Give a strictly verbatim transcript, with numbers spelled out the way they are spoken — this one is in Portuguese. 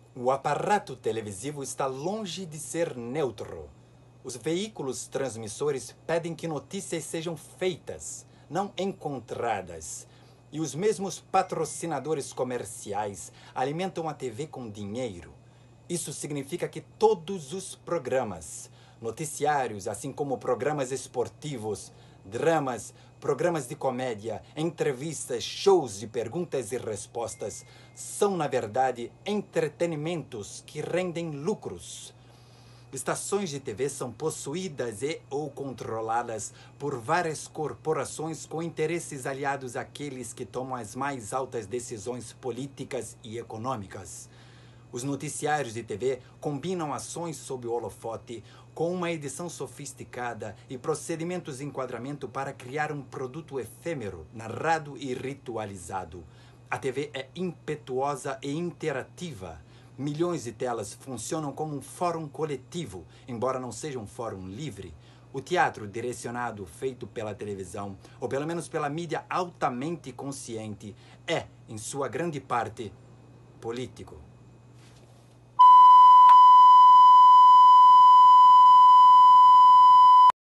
O aparato televisivo está longe de ser neutro. Os veículos transmissores pedem que notícias sejam feitas, não encontradas. E os mesmos patrocinadores comerciais alimentam a T V com dinheiro. Isso significa que todos os programas, noticiários, assim como programas esportivos, dramas, programas de comédia, entrevistas, shows de perguntas e respostas, são, na verdade, entretenimentos que rendem lucros. Estações de T V são possuídas e ou controladas por várias corporações com interesses aliados àqueles que tomam as mais altas decisões políticas e econômicas. Os noticiários de T V combinam ações sob o holofote com uma edição sofisticada e procedimentos de enquadramento para criar um produto efêmero, narrado e ritualizado. A T V é impetuosa e interativa. Milhões de telas funcionam como um fórum coletivo, embora não seja um fórum livre. O teatro direcionado, feito pela televisão, ou pelo menos pela mídia altamente consciente, é, em sua grande parte, político.